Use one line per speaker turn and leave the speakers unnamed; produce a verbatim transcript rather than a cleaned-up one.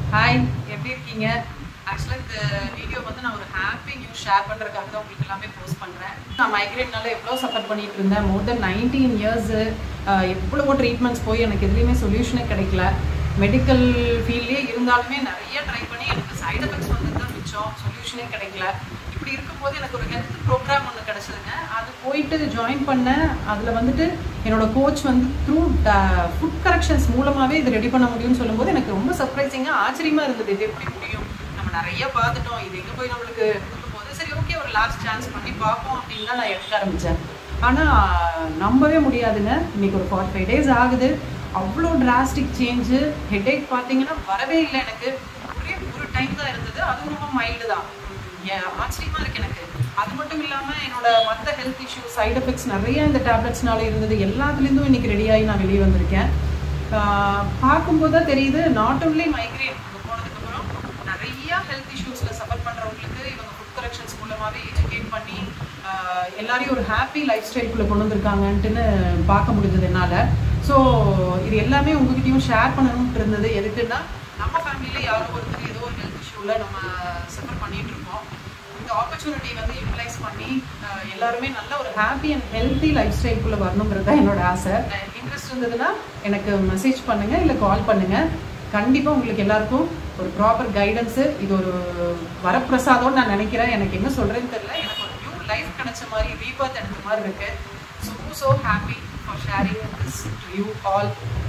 Hi, எப்படி இருக்கீங்க? ஆக்சுவலாக இந்த வீடியோ வந்து நான் ஒரு ஹாப்பி நியூஸ் ஷேர் பண்ணுறதுக்காக தான் உங்களுக்கு எல்லாமே போஸ்ட் பண்ணுறேன். நான் மைக்ரேட்னால எவ்வளோ சஃபர் பண்ணிட்டு இருந்தேன். மோர் தென் நைன்டீன் இயர்ஸு எவ்வளவோ ட்ரீட்மெண்ட்ஸ் போய் எனக்கு எதுலேயுமே சொல்யூஷனே கிடைக்கல. மெடிக்கல் ஃபீல்ட்லேயே இருந்தாலுமே நிறைய ட்ரை பண்ணி எனக்கு சைட் எஃபெக்ட்ஸ் வந்து தான் மிச்சம், சொல்யூஷனே கிடைக்கல. இப்படி இருக்கும்போது எனக்கு ஒரு ஹெல்த் ப்ரோக்ராம் ஒன்று கிடச்சிதுங்க. அது போயிட்டு ஜாயின் பண்ணேன். அதில் வந்துட்டு என்னோட கோச் வந்து த்ரூ ஃபுட் கரெக்ஷன்ஸ் மூலமாகவே இது ரெடி பண்ண முடியும்னு சொல்லும்போது எனக்கு ரொம்ப சர்ப்ரைசிங்காக ஆச்சரியமாக இருந்தது. இது எப்படி முடியும், நம்ம நிறைய பார்த்துட்டோம், இது எங்கே போய் நம்மளுக்கு கொடுக்கும்போது சரி ஓகே ஒரு லாஸ்ட் சான்ஸ் பண்ணி பார்ப்போம் அப்படின்னு தான் நான் எடுக்க ஆரம்பித்தேன். ஆனால் நம்பவே முடியாதுங்க, இன்னைக்கு ஒரு ஃபார்ட்டி ஃபைவ் டேஸ் ஆகுது. அவ்வளோ டிராஸ்டிக் சேஞ்சு. ஹெட்ஏக் பார்த்தீங்கன்னா வரவே இல்லை எனக்கு. ஒரே ஒரு டைம் தான் இருந்தது, அதுவும் ரொம்ப மைல்டு தான். ஆச்சரியமாக இருக்குது எனக்கு. அது மட்டும் இல்லாமல் என்னோட மற்ற ஹெல்த் இஷ்யூஸ் சைட் எஃபெக்ட்ஸ் நிறைய இந்த டேப்லெட்ஸ்னால இருந்தது. எல்லாத்துலேருந்தும் இன்றைக்கி ரெடியாகி நான் வெளியே வந்திருக்கேன். பார்க்கும்போது தான் தெரியுது, நாட் ஓன்லி மைக்ரேன் அங்கே போனதுக்கப்புறம் நிறையா ஹெல்த் இஷ்யூஸில் சஃபர் பண்ணுறவங்களுக்கு இவங்க ஃபுட் கரெக்ஷன்ஸ் மூலமாகவே எஜுகேட் பண்ணி எல்லாரையும் ஒரு ஹாப்பி லைஃப் ஸ்டைல்குள்ளே கொண்டு வந்திருக்காங்கன்ட்டுன்னு பார்க்க முடிஞ்சது என்னால். ஸோ இது எல்லாமே உங்ககிட்டயும் ஷேர் பண்ணணும்னு இருந்தது. எதுக்குன்னா நம்ம ஃபேமிலியில் யாரோ ஒருத்தர் ஏதோ ஒரு ஹெல்த் இஷ்யூவில் நம்ம சஃபர் பண்ணிகிட்டு இருக்கோம். இந்த ஆப்பர்ச்சுனிட்டி வந்து யூட்டிலைஸ் பண்ணி எல்லாருமே நல்ல ஒரு ஹாப்பி அண்ட் ஹெல்த்தி லைஃப் ஸ்டைல்குள்ளே வரணுங்கிறது தான் என்னோட ஆசை. இன்ட்ரெஸ்ட் இருந்ததுன்னா எனக்கு மெசேஜ் பண்ணுங்கள், இல்லை கால் பண்ணுங்கள். கண்டிப்பாக உங்களுக்கு எல்லாருக்கும் ஒரு ப்ராப்பர் கைடன்ஸு இது ஒரு வரப்பிரசாதம்னு நான் நினைக்கிறேன். எனக்கு என்ன சொல்கிறேன்னு தெரியல. எனக்கு ஒரு நியூ லைஃப் கிடைச்ச மாதிரி, ரீபர்த் எடுத்த மாதிரி இருக்குது. So so happy for sharing this to you all.